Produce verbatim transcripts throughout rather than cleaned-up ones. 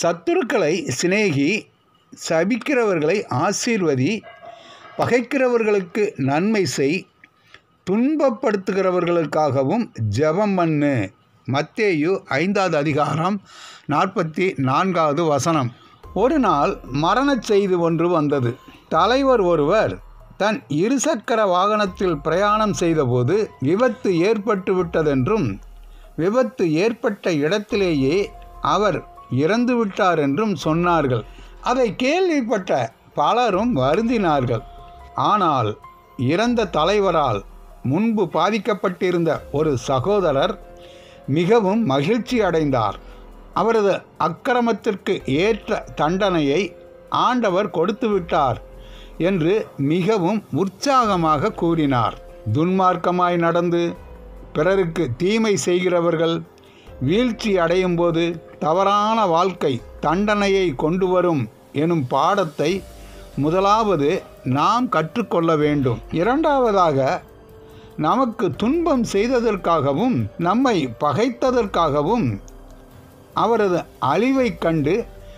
சத்துருக்களை சிநேகி, சபிக்கிறவர்களை ஆசீர்வதி, பகைக்கிறவர்களுக்கு நன்மை செய், துன்பப்படுத்துகிறவர்களுக்காகவும் ஜெபம் பண்ணு. மத்தேயு ஐந்தாவது அதிகாரம் நாற்பத்தி நான்காவது வசனம். ஒரு நாள் மரணச் செய்தி ஒன்று வந்தது. தலைவர் ஒருவர் தன் இருசக்கர வாகனத்தில் பிரயாணம் செய்தபோது விபத்து ஏற்பட்டு விட்டதென்றும், விபத்து ஏற்பட்ட இடத்திலேயே அவர் இறந்து விட்டார் என்றும் சொன்னார்கள். அதை கேள்விப்பட்ட பலரும் வருந்தினார்கள். ஆனால் இறந்த தலைவரால் முன்பு பாதிக்கப்பட்டிருந்த ஒரு சகோதரர் மிகவும் மகிழ்ச்சி அடைந்தார். அவரது அக்கிரமத்திற்கு ஏற்ற தண்டனையை ஆண்டவர் கொடுத்து விட்டார் என்று மிகவும் உற்சாகமாக கூறினார். துன்மார்க்கமாய் நடந்து பிறருக்கு தீமை செய்கிறவர்கள் வீழ்ச்சி அடையும் போது தவறான வாழ்க்கை தண்டனையை கொண்டு வரும் எனும் பாடத்தை முதலாவது நாம் கற்றுக்கொள்ள வேண்டும். இரண்டாவதாக, நமக்கு துன்பம் செய்ததற்காகவும் நம்மை பகைத்ததற்காகவும் அவரது அழிவை கண்டு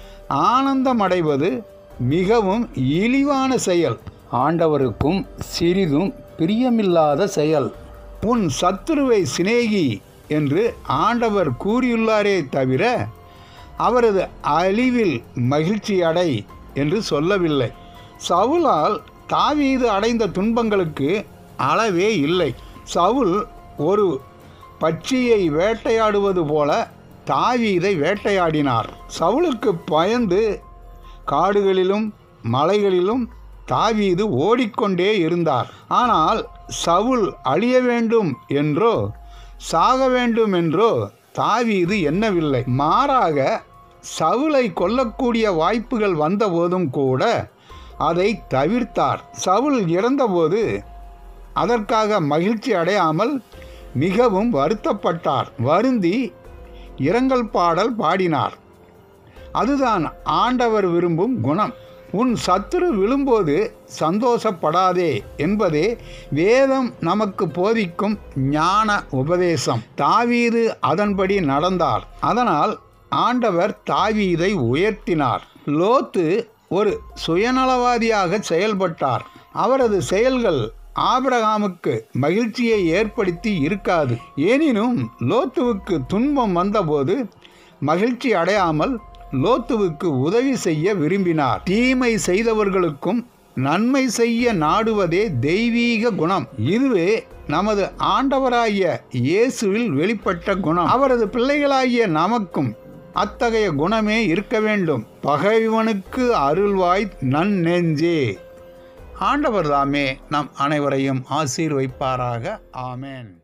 ஆனந்தமடைவது மிகவும் இழிவான செயல், ஆண்டவருக்கும் சிறிதும் பிரியமில்லாத செயல். உன் சத்துருவை சிநேகி என்று ஆண்டவர் கூறியுள்ளாரே தவிர அவரது அழிவில் மகிழ்ச்சி அடை என்று சொல்லவில்லை. சவுலால் தாவீது அடைந்த துன்பங்களுக்கு அளவே இல்லை. சவுல் ஒரு பட்சியை வேட்டையாடுவது போல தாவீதை வேட்டையாடினார். சவுலுக்கு பயந்து காடுகளிலும் மலைகளிலும் தாவீது ஓடிக்கொண்டே இருந்தார். ஆனால் சவுல் அழிய வேண்டும் என்றோ சாக வேண்டும் என்றோ தாவீது எண்ணவில்லை. மாறாக சவுலை கொல்லக்கூடிய வாய்ப்புகள் வந்தபோதும் கூட அதை தவிர்த்தார். சவுல் இறந்தபோது அதற்காக மகிழ்ச்சி அடையாமல் மிகவும் வருத்தப்பட்டார். வருந்தி இரங்கல் பாடல் பாடினார். அதுதான் ஆண்டவர் விரும்பும் குணம். உன் சத்துரு விழும்போது சந்தோஷப்படாதே என்பதே வேதம் நமக்கு போதிக்கும் ஞான உபதேசம். தாவீது அதன்படி நடந்தார். அதனால் ஆண்டவர் தாவீதை உயர்த்தினார். லோத்து ஒரு சுயநலவாதியாக செயல்பட்டார். அவரது செயல்கள் ஆபிரகாமுக்கு மகிழ்ச்சியை ஏற்படுத்தி இருக்காது. எனினும் லோத்துவுக்கு துன்பம் வந்தபோது மகிழ்ச்சி அடையாமல் லோத்துவுக்கு உதவி செய்ய விரும்பினார். தீமை செய்தவர்களுக்கும் நன்மை செய்ய நாடுவதே தெய்வீக குணம். இதுவே நமது ஆண்டவராகிய இயேசுவில் வெளிப்பட்ட குணம். அவரது பிள்ளைகளாகிய நமக்கும் அத்தகைய குணமே இருக்க வேண்டும். பகைவனுக்கு அருள்வாய் நன்னெஞ்சே. ஆண்டவர் தாமே நம் அனைவரையும் ஆசீர்வைப்பாராக. ஆமென்.